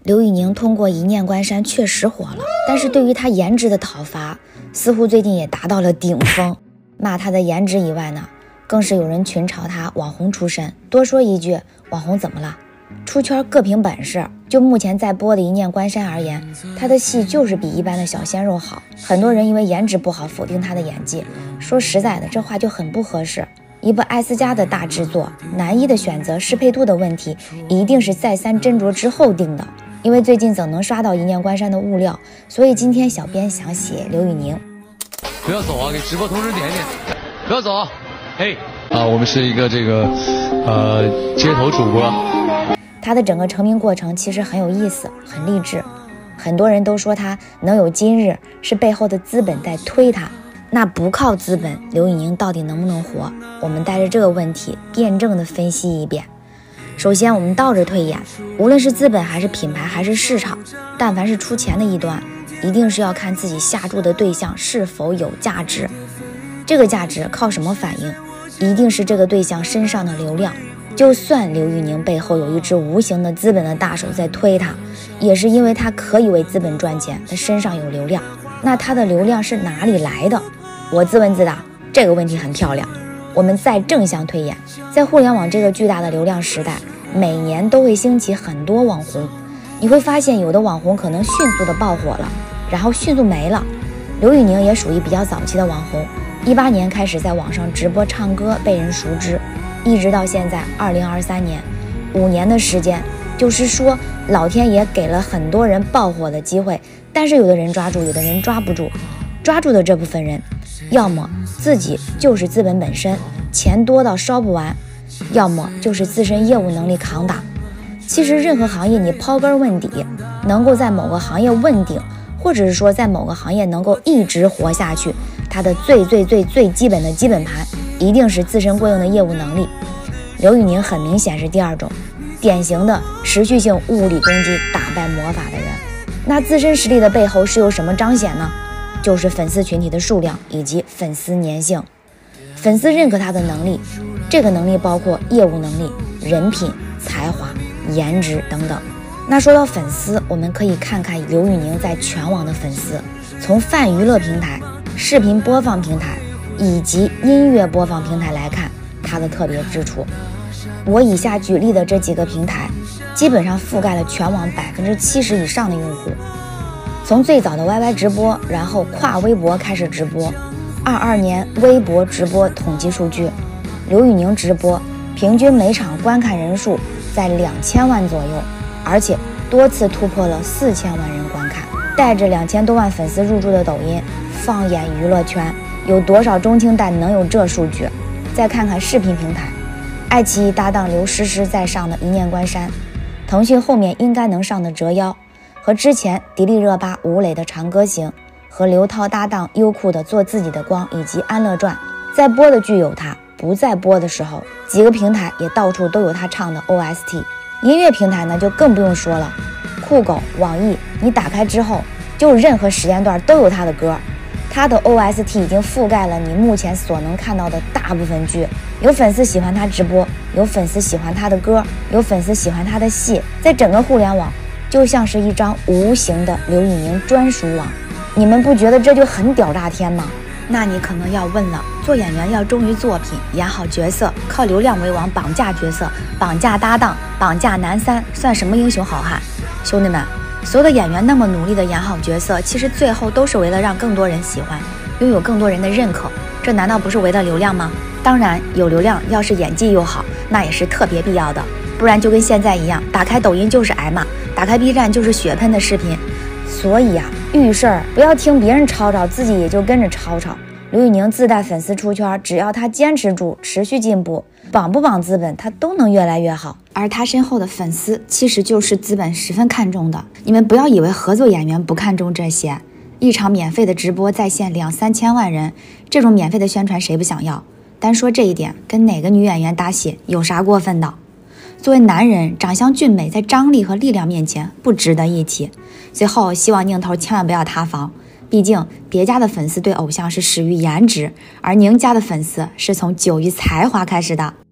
刘宇宁通过一念关山确实火了，但是对于她颜值的讨伐似乎最近也达到了顶峰。骂她的颜值以外呢，更是有人群嘲她网红出身。多说一句，网红怎么了？出圈各凭本事。就目前在播的一念关山而言，她的戏就是比一般的小鲜肉好。很多人因为颜值不好否定她的演技，说实在的，这话就很不合适。一部S加的大制作，男一的选择适配度的问题一定是再三斟酌之后定的。因为最近总能刷到一念关山的物料，所以今天小编想写刘宇宁。 不要走啊，给直播同时点点，不要走啊，嘿啊，我们是一个街头主播。 他的整个成名过程其实很有意思，很励志。很多人都说他能有今日是背后的资本在推他，那不靠资本，刘宇宁到底能不能活？我们带着这个问题辩证的分析一遍。首先我们倒着推演，无论是资本还是品牌还是市场，但凡是出钱的一端，一定是要看自己下注的对象是否有价值。这个价值靠什么反映？一定是这个对象身上的流量。就算刘宇宁背后有一只无形的资本的大手在推他，也是因为他可以为资本赚钱，他身上有流量。那他的流量是哪里来的？我自问自答，这个问题很漂亮。我们再正向推演，在互联网这个巨大的流量时代，每年都会兴起很多网红。你会发现有的网红可能迅速的爆火了，然后迅速没了。刘宇宁也属于比较早期的网红，18年开始在网上直播唱歌被人熟知，一直到现在2023年，5年的时间，就是说老天爷给了很多人爆火的机会，但是有的人抓住，有的人抓不住。抓住的这部分人，要么自己就是资本本身，钱多到烧不完，要么就是自身业务能力扛打。其实任何行业你刨根问底，能够在某个行业问鼎，或者是说在某个行业能够一直活下去，它的最基本的基本盘一定是自身过硬的业务能力。刘宇宁很明显是第二种，典型的持续性物理攻击打败魔法的人。那自身实力的背后是由什么彰显呢？就是粉丝群体的数量以及粉丝粘性。粉丝认可他的能力，这个能力包括业务能力、人品、才华、颜值等等。那说到粉丝，我们可以看看刘宇宁在全网的粉丝，从泛娱乐平台、视频播放平台以及音乐播放平台来看他的特别之处。我以下举例的这几个平台基本上覆盖了全网70%以上的用户。从最早的 YY 直播，然后跨微博开始直播。22年微博直播统计数据，刘宇宁直播平均每场观看人数在2000万左右，而且多次突破了4000万人观看。带着2000多万粉丝入驻的抖音，放眼娱乐圈，有多少中青代能有这数据？再看看视频平台，爱奇艺搭档刘诗诗在上的一念关山，腾讯后面应该能上的折腰，和之前迪丽热巴吴磊的长歌行，和刘涛搭档优酷的做自己的光以及安乐传，在播的剧有他，不在播的时候几个平台也到处都有他唱的 OST。 音乐平台呢就更不用说了，酷狗、网易你打开之后就任何时间段都有他的歌，他的 OST 已经覆盖了你目前所能看到的大部分剧。有粉丝喜欢他直播，有粉丝喜欢他的歌，有粉丝喜欢他的戏，在整个互联网就像是一张无形的刘宇宁专属网。你们不觉得这就很屌炸天吗？那你可能要问了，做演员要忠于作品，演好角色，靠流量为王，绑架角色，绑架搭档，绑架男三，算什么英雄好汉？兄弟们，所有的演员那么努力的演好角色，其实最后都是为了让更多人喜欢，拥有更多人的认可，这难道不是为了流量吗？当然有流量，要是演技又好，那也是特别必要的，不然就跟现在一样，打开抖音就是挨骂，打开 B 站就是血喷的视频。所以啊，遇事儿不要听别人吵吵，自己也就跟着吵吵。刘宇宁自带粉丝出圈，只要他坚持住，持续进步，绑不绑资本他都能越来越好。而他身后的粉丝其实就是资本十分看重的。你们不要以为合作演员不看重这些，一场免费的直播在线2-3千万人，这种免费的宣传谁不想要？单说这一点，跟哪个女演员搭戏有啥过分的？作为男人，长相俊美在张力和力量面前不值得一提。最后希望宁头千万不要塌房，毕竟别家的粉丝对偶像是始于颜值，而宁家的粉丝是从久于才华开始的。